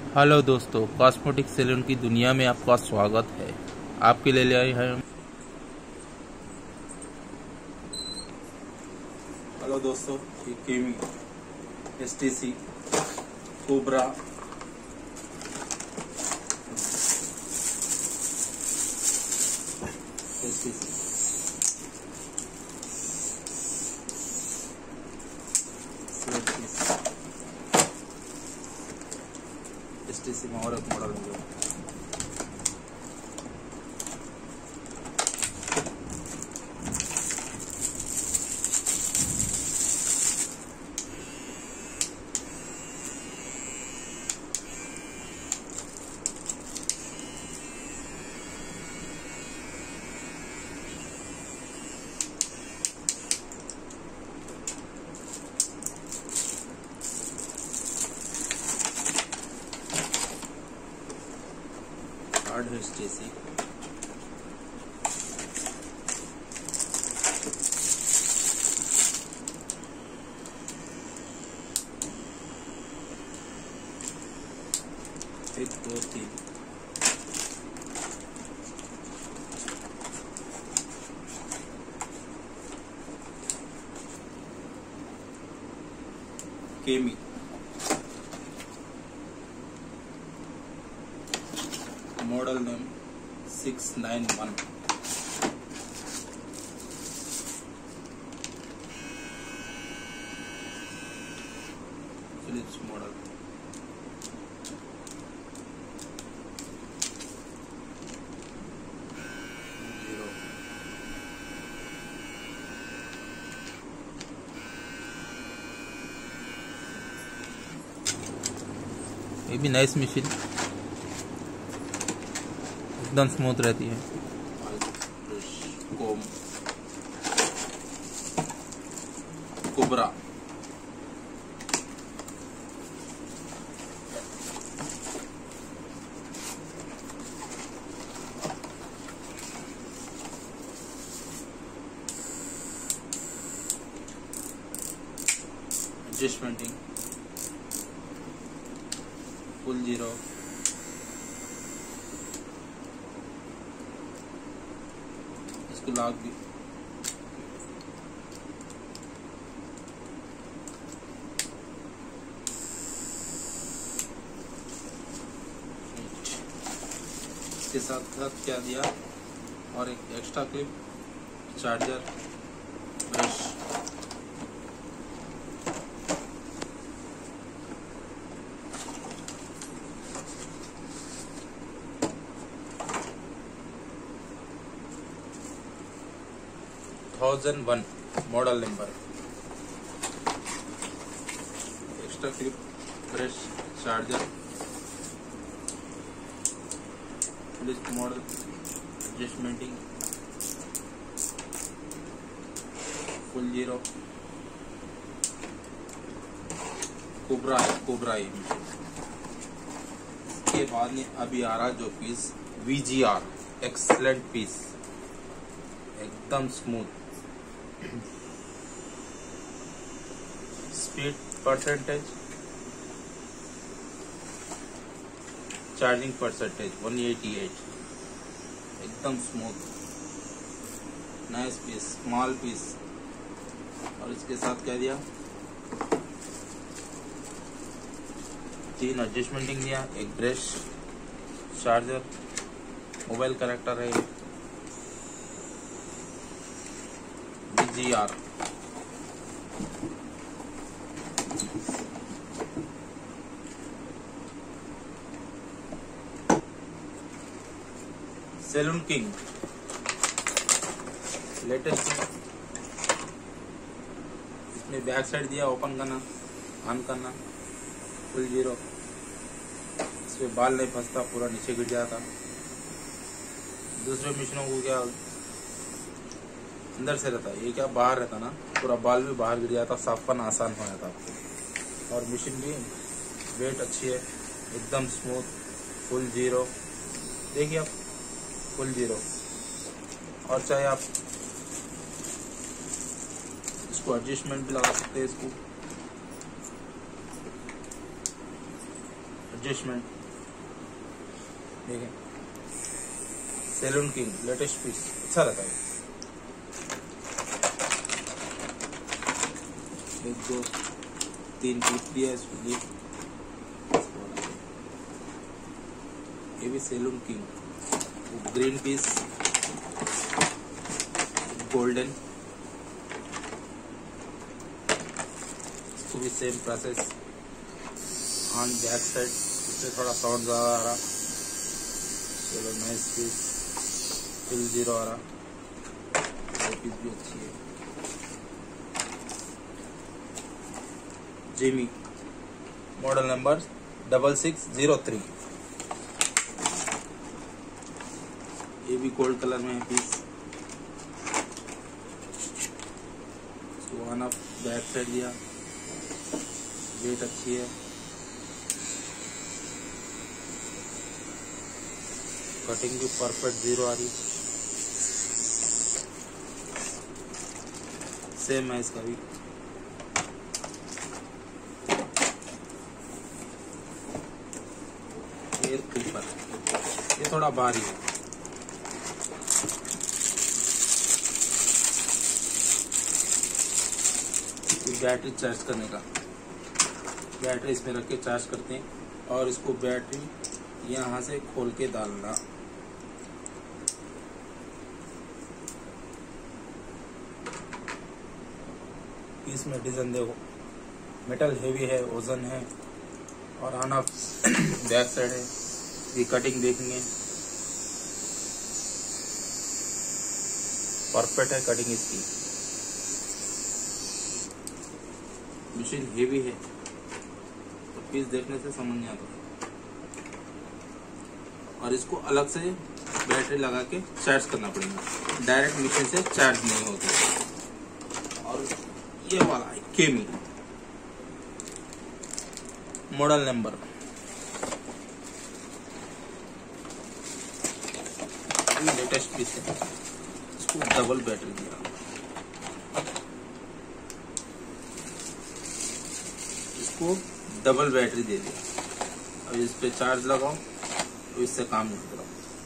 Hello दोस्तों, cosmetic salon की दुनिया में आपका स्वागत है। आपके लिए ले आए हैं। हेलो दोस्तों, ये केमी, एसटीसी, कोबरा, एसटीसी, एसटीसी में और एक मॉडल हो गया। कार्ड है एसटीसी, एक दो तीन, केमी, मॉडल नेम 691, फिलिप्स मॉडल, ये भी नाइस मशीन, एकदम स्मूथ रहती है। कोम, कोबरा, एडजस्टमेंटिंग, फुल जीरो, इसको लॉक भी, इसके साथ क्या दिया, और एक extra clip, charger, brush, one model number, extra clip, brush, charger, list model, एडजस्टमेंटिंग, फुल जीरो, कोबरा है। इसके बाद में अभी आ रहा जो पीस VGR, एक्सलेंट पीस, एकदम smooth, speed percentage, charging percentage 188, एकदम smooth, nice piece, small piece. और इसके साथ क्या दिया, 3 एडजस्टमेंटिंग दिया, एक ब्रश, चार्जर, मोबाइल कनेक्टर है, VGR, सैलून किंग, लेटेस्ट। इसमें बैक साइड दिया, ओपन करना, ऑन करना, फुल जीरो, इसमें बाल नहीं फंसता, पूरा नीचे गिर जाता। दूसरे मशीनों को क्या अंदर से रहता, ये क्या बाहर रहता ना, पूरा बाल भी बाहर गिर जाता, साफ करना आसान हो जाता आपको। और मशीन भी वेट अच्छी है, एकदम स्मूथ, फुल जीरो, देखिए आप, फुल जीरो। और चाहे आप इसको एडजस्टमेंट भी लगा सकते हैं, इसको एडजस्टमेंट देखें, सैलून किंग लेटेस्ट पीस, अच्छा रहता है। 1 2 3 पीस दिया इसमें। ये भी salon king, green piece, golden, इसको भी same process. On back side इससे थोड़ा साउंड ज़्यादा आ रहा। चलो नाइस पीस, फुल जीरो आ रहा। ये पीस भी अच्छी है। Jimmy, model number 6603। ये भी गोल्ड कलर में है piece. On off back side दिया, वेट अच्छी है। कटिंग भी परफेक्ट जीरो आ रही, सेम है इसका भी। एयर क्लिपर, ये थोड़ा भारी है। बैटरी चार्ज करने का, बैटरी इसमें रख के चार्ज करते हैं और इसको बैटरी यहाँ से खोल के डालना। इसमें डिजाइन देखो, मेटल हेवी है, वजन है और ऑन ऑफ बैक साइड है। ये कटिंग देखेंगे, परफेक्ट है कटिंग इसकी। मशीन हेवी है तो पीस देखने से समझ नहीं आता। और इसको अलग से बैटरी लगा के चार्ज करना पड़ेगा, डायरेक्ट मशीन से चार्ज नहीं होती। और ये वाला है केमी, मॉडल नंबर लेटेस्ट पीस है। इसको डबल बैटरी दिया, इसको डबल बैटरी दे दिया। अब इस पे चार्ज लगाओ तो इससे काम नहीं करो।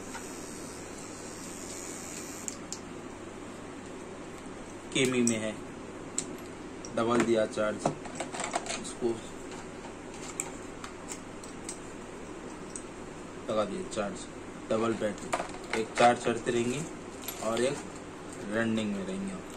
केमी में है, डबल दिया चार्ज। इसको लगा दिया चार्ज, डबल बैटरी। एक चार्ज चढ़ते रहेंगे और एक रनिंग में रहेंगे। आपको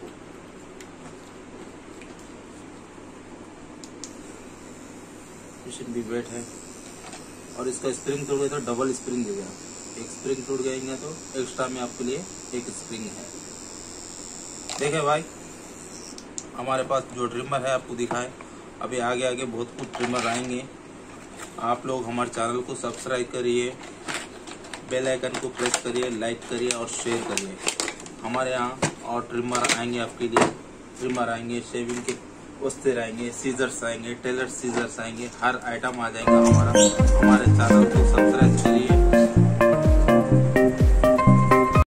मशीन भी वेट है। और इसका स्प्रिंग टूट गया तो डबल स्प्रिंग दे गया। एक स्प्रिंग टूट जाएंगे तो एक्स्ट्रा में आपके लिए एक स्प्रिंग है। देखे भाई, हमारे पास जो ट्रिमर है आपको दिखाए, अभी आगे आगे बहुत कुछ ट्रिमर आएंगे। आप लोग हमारे चैनल को सब्सक्राइब करिए, बेल आइकन को प्रेस करिए, लाइक करिए और शेयर करिए। हमारे यहाँ और ट्रिमर आएंगे आपके लिए। ट्रिमर आएंगे, शेविंग के वस्ते आएंगे, सीजर्स आएंगे, टेलर सीजर्स आएंगे, हर आइटम आ जाएगा हमारे चैनल को सब्सक्राइब करिए।